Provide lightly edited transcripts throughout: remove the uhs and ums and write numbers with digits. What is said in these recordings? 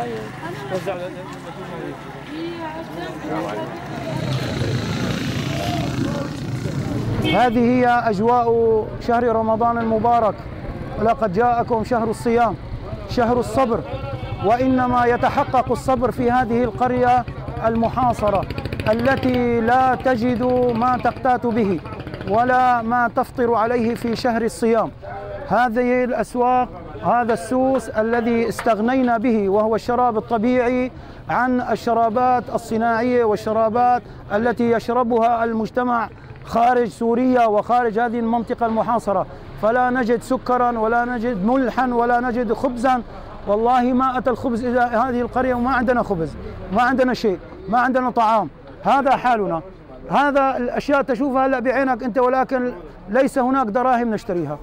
هذه هي أجواء شهر رمضان المبارك، ولقد جاءكم شهر الصيام، شهر الصبر، وإنما يتحقق الصبر في هذه القرية المحاصرة التي لا تجد ما تقتات به ولا ما تفطر عليه في شهر الصيام. هذه الأسواق، هذا السوس الذي استغنينا به، وهو الشراب الطبيعي عن الشرابات الصناعية والشرابات التي يشربها المجتمع خارج سوريا وخارج هذه المنطقة المحاصرة. فلا نجد سكرا ولا نجد ملحا ولا نجد خبزا. والله ما أتى الخبز إلى هذه القرية وما عندنا خبز، ما عندنا شيء، ما عندنا طعام. هذا حالنا. هذا الأشياء تشوفها هلا بعينك أنت، ولكن ليس هناك دراهم نشتريها.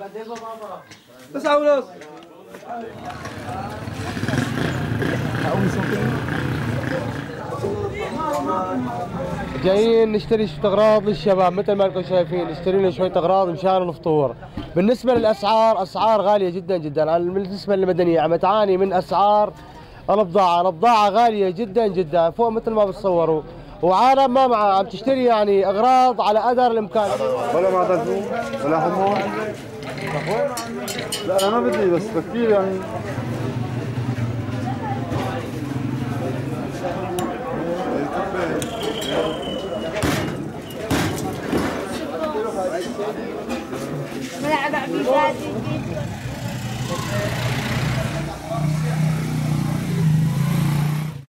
9.5. جايين نشتري شوية أغراض للشباب مثل ما انتم شايفين، نشتري لنا شوية أغراض مشان الفطور. بالنسبة للأسعار، أسعار غالية جدا جدا. بالنسبة للمدنية عم تعاني من أسعار البضاعة غالية جدا جدا فوق مثل ما بتصوروا، وعالم ما معها عم تشتري يعني أغراض على قدر الإمكان. ولا معدن فول ولا حمص؟ لا أنا ما بدي، بس كثير يعني. ملعب عبيدات